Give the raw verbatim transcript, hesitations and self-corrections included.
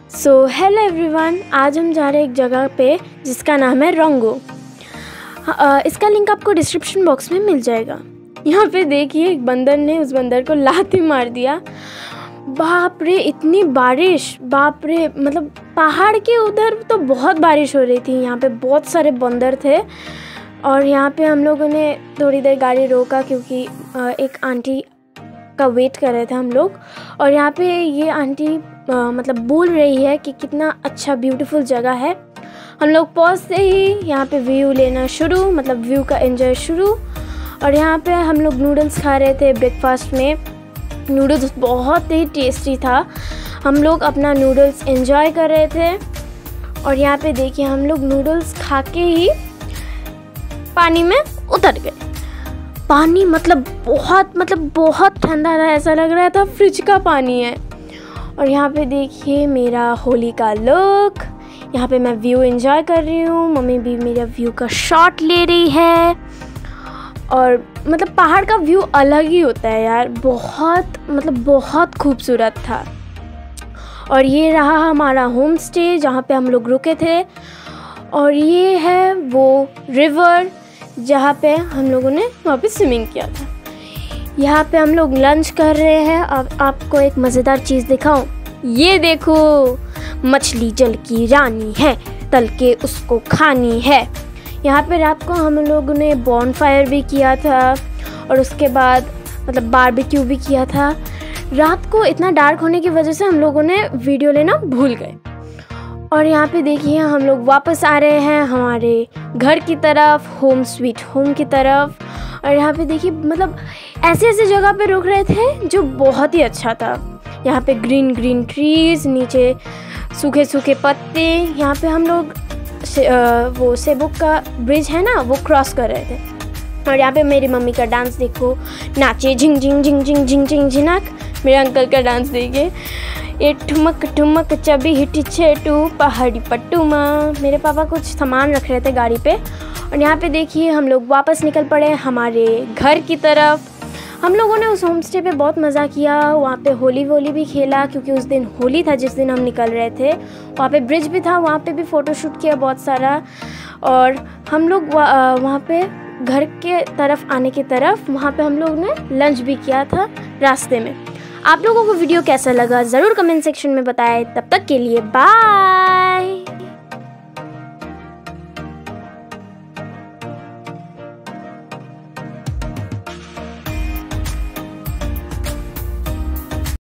So hello everyone, आज हम जा रहे हैं एक जगह पे जिसका नाम है रंगो। uh, इसका लिंक आपको डिस्क्रिप्शन बॉक्स में मिल जाएगा। यहाँ पे देखिए एक बंदर ने उस बंदर को लात ही मार दिया। बाप रे, इतनी बारिश, बाप रे, मतलब पहाड़ के उधर तो बहुत बारिश हो रही थी। यहाँ पे बहुत सारे बंदर थे और यहाँ पे हम लोगों ने थोड़ी देर गाड़ी रोका क्योंकि एक आंटी का वेट कर रहे थे हम लोग। और यहाँ पे ये आंटी आ, मतलब बोल रही है कि कितना अच्छा ब्यूटीफुल जगह है। हम लोग पहुँचते ही यहाँ पे व्यू लेना शुरू, मतलब व्यू का एंजॉय शुरू। और यहाँ पे हम लोग नूडल्स खा रहे थे ब्रेकफास्ट में। नूडल्स बहुत ही टेस्टी था। हम लोग अपना नूडल्स एंजॉय कर रहे थे और यहाँ पे देखिए हम लोग नूडल्स खा के ही पानी में उतर गए। पानी मतलब बहुत मतलब बहुत ठंडा था, ऐसा लग रहा था फ्रिज का पानी है। और यहाँ पे देखिए मेरा होली का लुक। यहाँ पे मैं व्यू एंजॉय कर रही हूँ, मम्मी भी मेरा व्यू का शॉट ले रही है। और मतलब पहाड़ का व्यू अलग ही होता है यार, बहुत मतलब बहुत खूबसूरत था। और ये रहा हमारा होम स्टे जहाँ पे हम लोग रुके थे। और ये है वो रिवर जहाँ पे हम लोगों ने वहाँ पे स्विमिंग किया था। यहाँ पे हम लोग लंच कर रहे हैं। अब आपको एक मज़ेदार चीज़ दिखाऊं, ये देखो, मछली जल की रानी है, तल के उसको खानी है। यहाँ पे रात को हम लोगों ने बॉनफायर भी किया था और उसके बाद मतलब बारबेक्यू भी किया था। रात को इतना डार्क होने की वजह से हम लोगों ने वीडियो लेना भूल गए। और यहाँ पे देखिए हम लोग वापस आ रहे हैं हमारे घर की तरफ, होम स्वीट होम की तरफ। और यहाँ पे देखिए मतलब ऐसे ऐसे जगह पे रुक रहे थे जो बहुत ही अच्छा था। यहाँ पे ग्रीन ग्रीन ट्रीज़, नीचे सूखे सूखे पत्ते। यहाँ पे हम लोग से, आ, वो सेबुक का ब्रिज है ना, वो क्रॉस कर रहे थे। और यहाँ पे मेरी मम्मी का डांस देखो, नाचे झिंग झिंग झिंग झिंग झिंग झिंग झिनक। मेरे अंकल का डांस देखिए, ये ठुमक ठुमक चबी हिटी छेटू पहाड़ी पट्टू माँ। मेरे पापा कुछ सामान रख रहे थे गाड़ी पे। और यहाँ पे देखिए हम लोग वापस निकल पड़े हमारे घर की तरफ। हम लोगों ने उस होम स्टे पे बहुत मज़ा किया। वहाँ पे होली वोली भी खेला क्योंकि उस दिन होली था जिस दिन हम निकल रहे थे। वहाँ पे ब्रिज भी था, वहाँ पे भी फ़ोटो शूट किया बहुत सारा। और हम लोग वहाँ पे घर के तरफ आने की तरफ वहाँ पे हम लोग ने लंच भी किया था रास्ते में। आप लोगों को वीडियो कैसा लगा ज़रूर कमेंट सेक्शन में बताएं। तब तक के लिए बाय।